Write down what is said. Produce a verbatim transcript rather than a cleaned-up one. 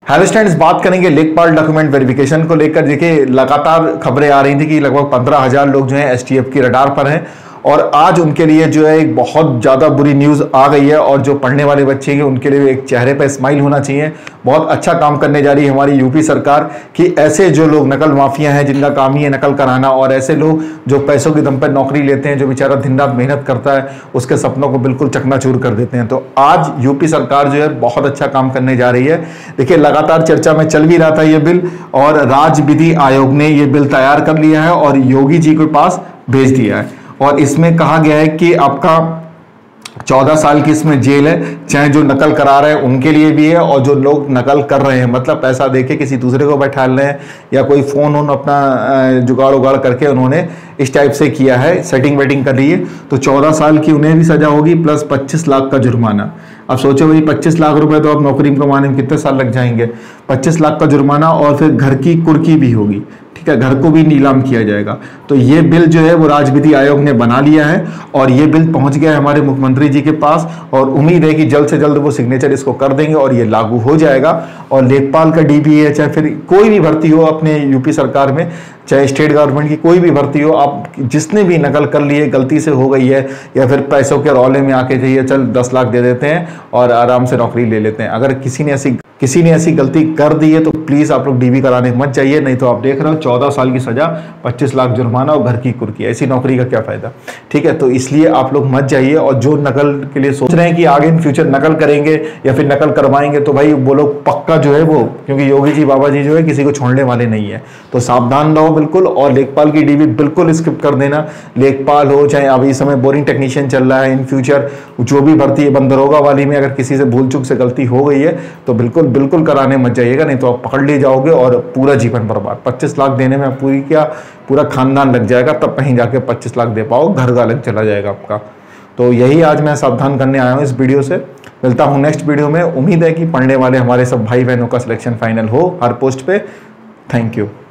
Hello students, बात करेंगे लेखपाल डॉक्यूमेंट वेरिफिकेशन को लेकर। देखिए, लगातार खबरें आ रही थी कि लगभग पंद्रह हजार लोग जो हैं एसटीएफ की रडार पर हैं और आज उनके लिए जो है एक बहुत ज़्यादा बुरी न्यूज़ आ गई है। और जो पढ़ने वाले बच्चे हैं उनके लिए एक चेहरे पर स्माइल होना चाहिए। बहुत अच्छा काम करने जा रही है हमारी यूपी सरकार कि ऐसे जो लोग नकल माफिया हैं, जिनका काम ही है नकल कराना, और ऐसे लोग जो पैसों के दम पर नौकरी लेते हैं, जो बेचारा दिन रात मेहनत करता है, उसके सपनों को बिल्कुल चकनाचूर कर देते हैं। तो आज यूपी सरकार जो है बहुत अच्छा काम करने जा रही है। देखिए, लगातार चर्चा में चल भी रहा था ये बिल, और राज्य विधि आयोग ने ये बिल तैयार कर लिया है और योगी जी के पास भेज दिया है। और इसमें कहा गया है कि आपका चौदह साल की इसमें जेल है, चाहे जो नकल करा रहे हैं उनके लिए भी है, और जो लोग नकल कर रहे हैं, मतलब पैसा देके किसी दूसरे को बैठा रहे हैं या कोई फोन उन अपना जुगाड़ उगाड़ करके उन्होंने इस टाइप से किया है, सेटिंग वेटिंग कर रही है, तो चौदह साल की उन्हें भी सजा होगी प्लस पच्चीस लाख का जुर्माना। अब सोचो भाई, पच्चीस लाख रुपए तो आप नौकरी में कमाने में कितने साल लग जाएंगे। पच्चीस लाख का जुर्माना और फिर घर की कुर्की भी होगी, ठीक है, घर को भी नीलाम किया जाएगा। तो ये बिल जो है वो राज्य विधि आयोग ने बना लिया है और ये बिल पहुंच गया है हमारे मुख्यमंत्री जी के पास, और उम्मीद है कि जल्द से जल्द वो सिग्नेचर इसको कर देंगे और ये लागू हो जाएगा। और लेखपाल का डीपी है, चाहे फिर कोई भी भर्ती हो अपने यूपी सरकार में, चाहे स्टेट गवर्नमेंट की कोई भी भर्ती हो, आप जिसने भी नकल कर ली है, गलती से हो गई है, या फिर पैसों के रौले में आके चाहिए चल दस लाख दे देते हैं और आराम से नौकरी ले लेते हैं, अगर किसी ने ऐसी किसी ने ऐसी गलती कर दी है तो प्लीज आप लोग डीबी कराने मत जाइए। नहीं तो आप देख रहे हो चौदह साल की सजा, पच्चीस लाख जुर्माना और घर की कुर्की। ऐसी नौकरी का क्या फायदा, ठीक है। तो इसलिए आप लोग मत जाइए। और जो नकल के लिए सोच रहे हैं कि आगे इन फ्यूचर नकल करेंगे या फिर नकल करवाएंगे, तो भाई वो लोग पक्का जो है वो, क्योंकि योगी जी बाबा जी जो है किसी को छोड़ने वाले नहीं है। तो सावधान रहो बिल्कुल, और लेखपाल की डीबी बिल्कुल स्किप कर देना। लेखपाल हो, चाहे अभी समय बोरिंग टेक्नीशियन चल रहा है, इन फ्यूचर जो भी भर्ती है बंदरोगा वाली में अगर किसी से भूल चूक से गलती हो गई है तो बिल्कुल बिल्कुल कराने मत जाइएगा, नहीं तो आप पकड़ ले जाओगे और पूरा जीवन बर्बाद। पच्चीस लाख देने में पूरी क्या पूरा खानदान लग जाएगा, तब कहीं जाके पच्चीस लाख दे पाओ, घर का अलग चला जाएगा आपका। तो यही आज मैं सावधान करने आया हूँ इस वीडियो से। मिलता हूँ नेक्स्ट वीडियो में। उम्मीद है कि पढ़ने वाले हमारे सब भाई बहनों का सिलेक्शन फाइनल हो हर पोस्ट पे। Thank you.